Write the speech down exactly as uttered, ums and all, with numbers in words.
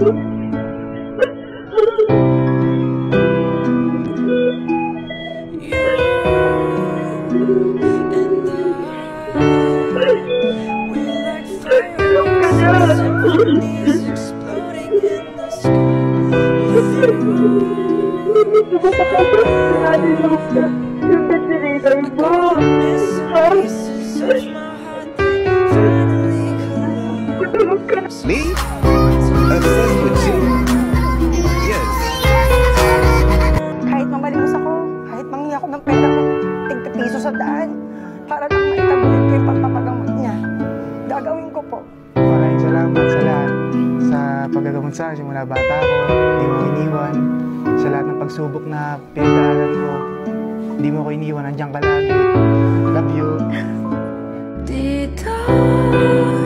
Me? Obsessed with you? Yes. Kahit mamalimos ako, kahit mangingi ako ng pera ng tig-piso sa daan, para lang maitagulit ko yung pagpapagamot niya, gagawin ko po. Maraming salamat sa lahat sa paggagamot sa akin simula bata ako. Hindi mo iniwan. Sa lahat ng pagsubok na pinagdaanan ko, hindi mo ko iniwan. Nandiyan ka lagi. Love you. Dito